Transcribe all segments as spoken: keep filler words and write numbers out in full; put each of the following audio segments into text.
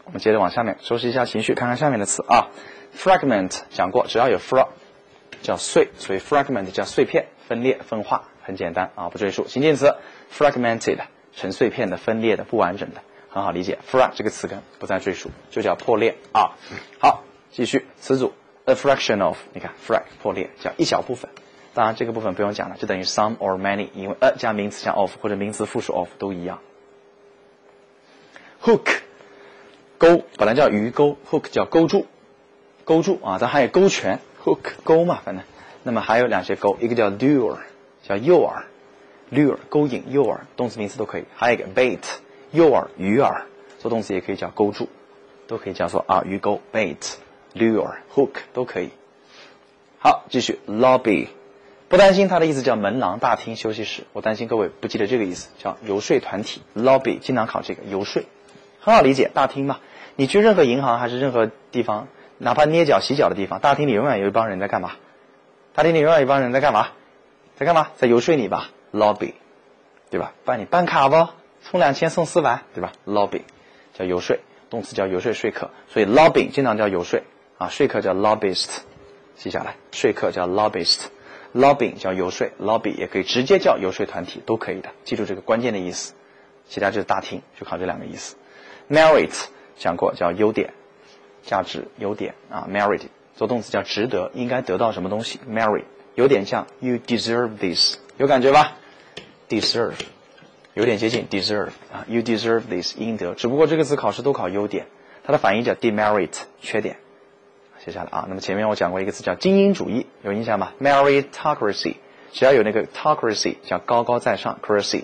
我们接着往下面收拾一下情绪，看看下面的词啊。fragment 讲过，只要有 fra 叫碎，所以 fragment 叫碎片、分裂、分化，很简单啊，不赘述。形近词 fragmented 成碎片的、分裂的、不完整的，很好理解。fra 这个词根不再赘述，就叫破裂啊。好，继续词组 a fraction of， 你看 frag 破裂叫一小部分。当然这个部分不用讲了，就等于 some or many， 因为 a 加名词加 of 或者名词复数 of 都一样。hook 钩本来叫鱼钩 ，hook 叫勾住，勾住啊，但还有勾拳 ，hook 钩嘛，反正。那么还有两些钩，一个叫 lure， 叫诱饵 ，lure 勾引、诱饵，动词名词都可以。还有一个 bait， 诱饵、鱼饵，做动词也可以叫勾住，都可以叫做啊鱼钩 bait、lure、hook 都可以。好，继续 lobby。不担心它的意思叫门廊、大厅、休息室，我担心各位不记得这个意思，叫游说团体 lobby， 经常考这个游说，很好理解，大厅嘛。你去任何银行还是任何地方，哪怕捏脚洗脚的地方，大厅里永远有一帮人在干嘛？大厅里永远有一帮人在干嘛？在干嘛？在游说你吧 ，lobby， 对吧？帮你办卡不？充两千送四百，对吧 ？lobby 叫游说，动词叫游说说客，所以 lobbying 经常叫游说啊，说客叫 lobbyist， 记下来，说客叫 lobbyist。lobbying 叫游说 ，lobby 也可以直接叫游说团体，都可以的。记住这个关键的意思，其他就是大厅，就考这两个意思。merit 讲过叫优点、价值、优点啊 ，merit 做动词叫值得，应该得到什么东西 ，merit 有点像 you deserve this， 有感觉吧 ？deserve 有点接近 deserve 啊 ，you deserve this 应得，只不过这个词考试都考优点，它的反义叫 demerit 缺点。写下来啊，那么前面我讲过一个词叫精英主义，有印象吗 ？meritocracy， 只要有那个 tocracy 叫高高在上 ，cracy。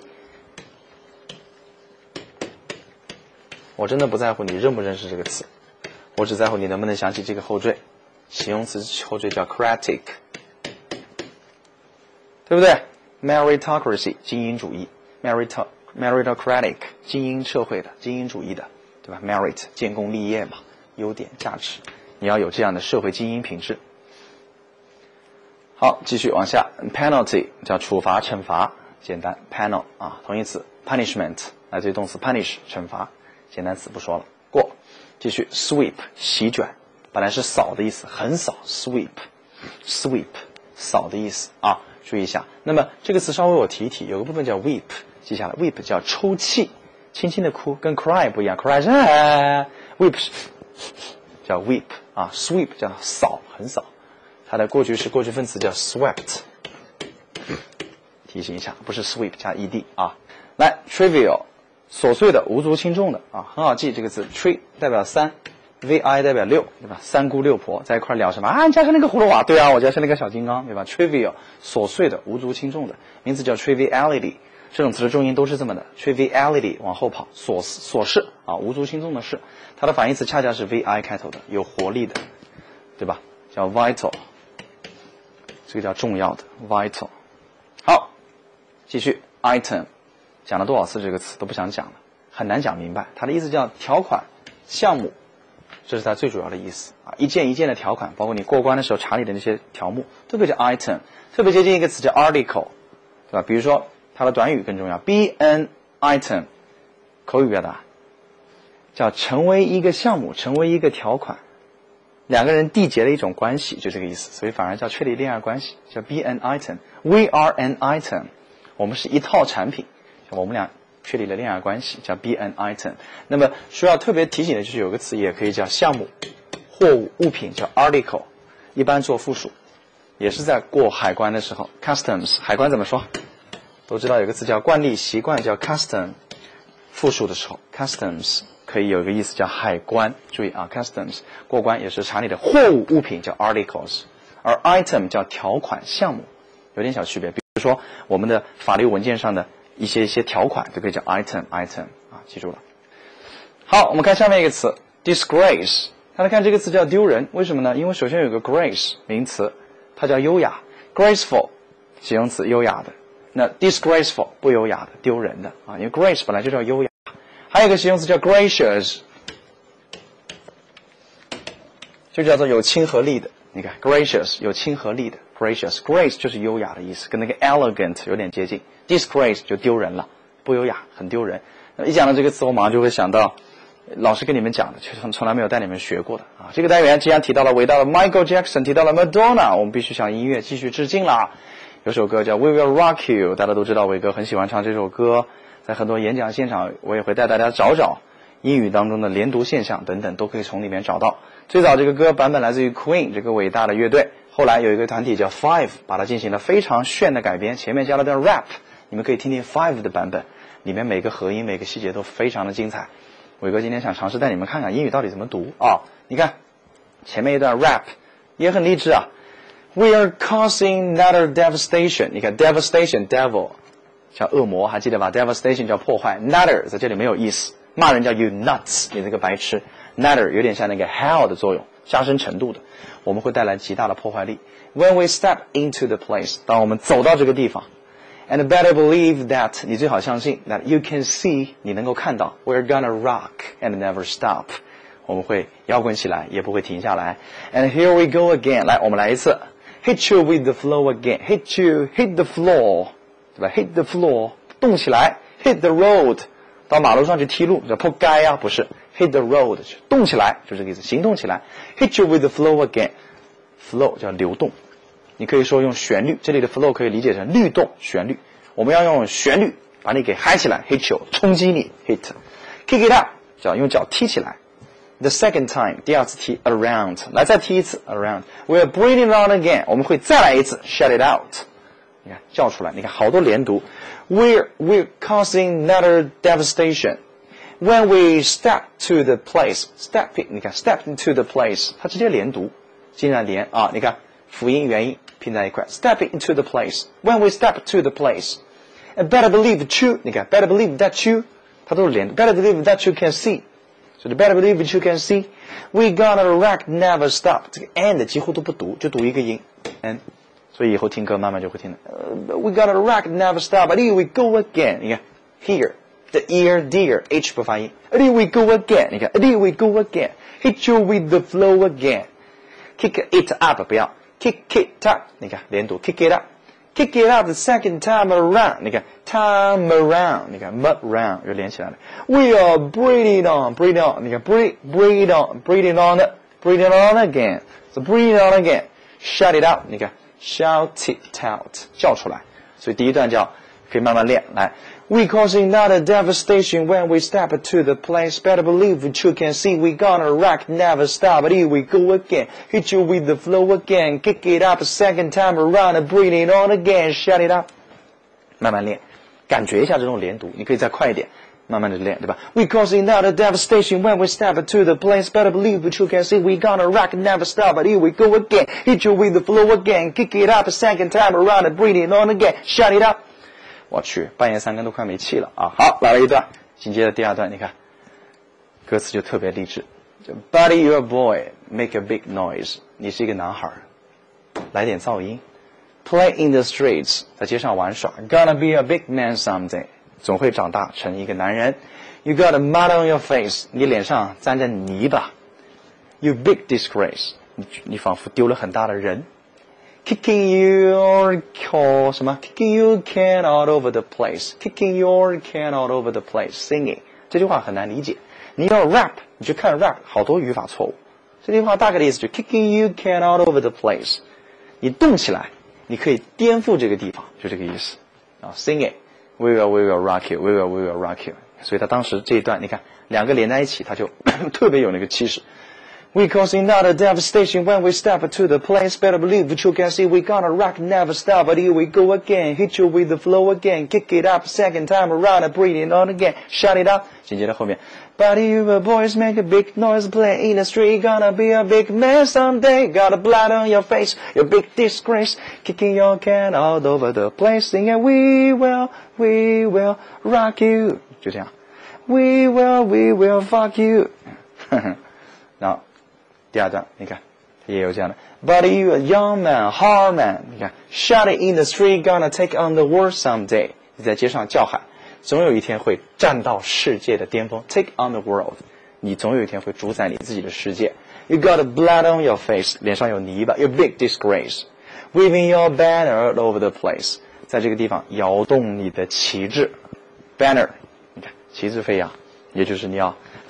我真的不在乎你认不认识这个词，我只在乎你能不能想起这个后缀，形容词后缀叫 cratic， 对不对 ？meritocracy 精英主义 ，merit meritocratic 精英社会的、精英主义的，对吧 ？merit 建功立业嘛，优点、价值。你要有这样的社会精英品质。好，继续往下 ，penalty 叫处罚、惩罚，简单 ，panel 啊，同义词 punishment 来自于动词 punish 惩罚，简单词不说了，过。继续 sweep 席卷，本来是扫的意思，横扫 sweep sweep 扫的意思啊，注意一下。那么这个词稍微我提一提，有个部分叫 weep， 记下来 ，weep 叫抽泣，轻轻的哭，跟 cry 不一样 ，cry 是、啊、weep 叫 weep。啊 ，sweep 叫扫，横扫，它的过去式过去分词叫 swept， 提醒一下，不是 sweep 加 ed 啊。来 ，trivial 琐碎的、无足轻重的啊，很好记这个字 ，tri 代表三 ，vi 代表六，对吧？三姑六婆在一块聊什么啊？你家是那个葫芦娃？对啊，我家是那个小金刚，对吧 ？trivial 琐碎的、无足轻重的，名词叫 triviality， 这种词的重音都是这么的 ，triviality 往后跑，琐琐事啊，无足轻重的事。它的反义词恰恰是 vi 开头的，有活力的，对吧？叫 vital， 这个叫重要的 vital。好，继续 item， 讲了多少次这个词都不想讲了，很难讲明白。它的意思叫条款、项目，这是它最主要的意思啊。一件一件的条款，包括你过关的时候查理的那些条目，都可以叫 item。特别接近一个词叫 article， 对吧？比如说它的短语更重要 ，be an item， 口语表达。叫成为一个项目，成为一个条款，两个人缔结了一种关系，就这个意思，所以反而叫确立恋爱关系，叫 be an item。We are an item， 我们是一套产品，我们俩确立了恋爱关系，叫 be an item。那么需要特别提醒的就是有个词也可以叫项目、货物、物品，叫 article， 一般做复数，也是在过海关的时候 ，customs， 海关怎么说？都知道有个词叫惯例、习惯，叫 custom， 复数的时候 customs。可以有一个意思叫海关，注意啊 ，customs 过关也是查你的货物物品叫 articles， 而 item 叫条款项目，有点小区别。比如说我们的法律文件上的一些一些条款都可以叫 item item 啊，记住了。好，我们看下面一个词 disgrace， 大家看这个词叫丢人，为什么呢？因为首先有个 grace 名词，它叫优雅 ，graceful 形容词优雅的，那 disgraceful 不优雅的丢人的啊，因为 grace 本来就叫优雅。还有一个形容词叫 gracious， 就叫做有亲和力的。你看 gracious 有亲和力的 gracious grace 就是优雅的意思，跟那个 elegant 有点接近。disgrace 就丢人了，不优雅，很丢人。一讲到这个词，我马上就会想到老师跟你们讲的，却从从来没有带你们学过的啊。这个单元既然提到了伟大的 Michael Jackson， 提到了 Madonna， 我们必须向音乐继续致敬啦。有首歌叫 We Will Rock You， 大家都知道伟哥很喜欢唱这首歌，在很多演讲现场我也会带大家找找英语当中的连读现象等等，都可以从里面找到。最早这个歌版本来自于 Queen 这个伟大的乐队，后来有一个团体叫 Five， 把它进行了非常炫的改编，前面加了段 rap， 你们可以听听 Five 的版本，里面每个合音每个细节都非常的精彩。伟哥今天想尝试带你们看看英语到底怎么读啊！你看前面一段 rap 也很励志啊。We are causing another devastation， 你看 devastation devil 叫恶魔，还记得吧？ devastation 叫破坏， another 在这里没有意思，骂人叫 you nuts， 你这个白痴。 another 有点像那个 hell 的作用，加深程度的，我们会带来极大的破坏力。 When we step into the place， 当我们走到这个地方， and better believe that， 你最好相信 that you can see， 你能够看到 we're gonna rock and never stop， 我们会摇滚起来也不会停下来。 And here we go again， 来我们来一次， hit you with the floor again， hit you hit the floor， 对吧？ hit the floor 动起来， hit the road 到马路上去踢路叫扑街啊，不是 hit the road 动起来，就这个意思，行动起来。 hit you with the floor again， flow 叫流动，你可以说用旋律，这里的 flow 可以理解成律动旋律，我们要用旋律把你给嗨起来， hit you 冲击你 hit， kick it up 叫用脚踢起来。 The second time 第二次踢 around， 来再踢一次 around。 We're bringing it on again， 我们会再来一次 shut it out， 你看叫出来，你看好多连读。 We're, we're causing another devastation when we step to the place， step in， 你看 step into the place 它直接连读，竟然连啊，你看辅音元音拼在一块 step into the place， when we step to the place， and better believe that you， 你看 better believe that you 它都是连 better believe that you can see， so the better believe that you can see we gonna rock never stop， 这个 and 几乎都不读，就读一个音 and， 所以以后听歌慢慢就会听的、uh, we gonna rock never stop but here we go again， 你看 here the ear dear H 不发音 here we go again， 你看 here we go again， hit you with the flow again， kick it up 不要kick it up， 你看连读 kick it up kick it up the second time around， 你看 time around， 你看 mud round 又连起来了。 We are bring it on bring it on， 你看 bring bring it on bring it on bring it on again， so bring it on again shut it out， 你看 shout it out 叫出来，所以第一段叫可以慢慢练来。 We causing another devastation when we step to the place, better believe that you can see we gonna rock never stop but here we go again, hit you with the flow again, kick it up a second time around and bring it on again, shut it up。 慢慢练，感觉一下这种连读，你可以再快一点，慢慢的练，对吧？ We causing another devastation when we step to the place, better believe that you can see we gonna rock never stop but here we go again, hit you with the flow again, kick it up a second time around and bring it on again, shut it up。我去，半夜三更都快没气了啊！好，来了一段，紧接着第二段，你看，歌词就特别励志，就 Buddy you're a boy, make a big noise， 你是一个男孩，来点噪音。Play in the streets， 在街上玩耍。Gonna be a big man someday， 总会长大成一个男人。You got a mud on your face， 你脸上沾着泥巴。You big disgrace， 你你仿佛丢了很大的人。Kicking your can 什么 Kicking your can all over the place Kicking your can all over the place Singing 这句话很难理解，你要 rap 你去看 rap 好多语法错误，这句话大概的意思就是 Kicking your can all over the place， 你动起来你可以颠覆这个地方，就这个意思啊。 Singing We will we will rock you We will we will rock you， 所以他当时这一段你看两个连在一起他就特别有那个气势。We causing another devastation when we step to the place, better believe that you can see we gonna rock never stop but here we go again, hit you with the flow again, kick it up second time around and bring it on again, shut it up。 紧接着后面 But you boys make a big noise, play in the street, gonna be a big man someday, got a blood on your face, you big disgrace, kicking your can all over the place, singing we will, we will rock you， 就这样 We will, we will fuck you 然后第二段你看也有这样的 But you a young man, hard man， 你看 Shout it in the street, gonna take on the world someday， 你在街上叫喊，总有一天会站到世界的巅峰， Take on the world， 你总有一天会主宰你自己的世界。 You got a blood on your face， 脸上有泥巴， You big disgrace， Waving your banner all over the place， 在这个地方摇动你的旗帜 Banner， 你看旗帜飞扬，也就是你要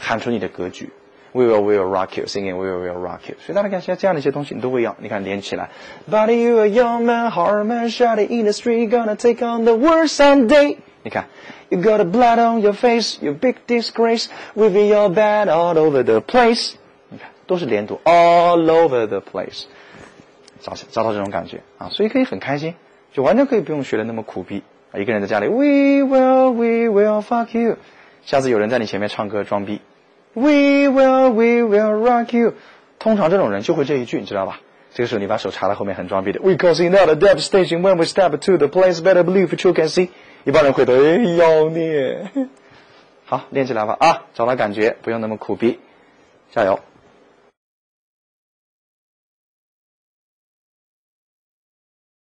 喊出你的格局。We will, we will rock you, singing we will, we will rock you. 所以大家看，像这样的一些东西你都会要，你看连起来。But you a young man, hard man, shouting in the street, gonna take on the world someday. 你看 ，You got a blood on your face, you big disgrace, waving your bat all over the place. 你看，都是连读 ，all over the place， 找找到这种感觉啊，所以可以很开心，就完全可以不用学的那么苦逼啊。一个人在家里 ，We will, we will fuck you。下次有人在你前面唱歌装逼。We will, we will rock you。通常这种人就会这一句，你知道吧？这个时候你把手插在后面，很装逼的。We causing out a devastation when we step to the place, better believe that you can see。一般人回头，哎，妖孽。好，练起来吧啊！找到感觉，不用那么苦逼，加油。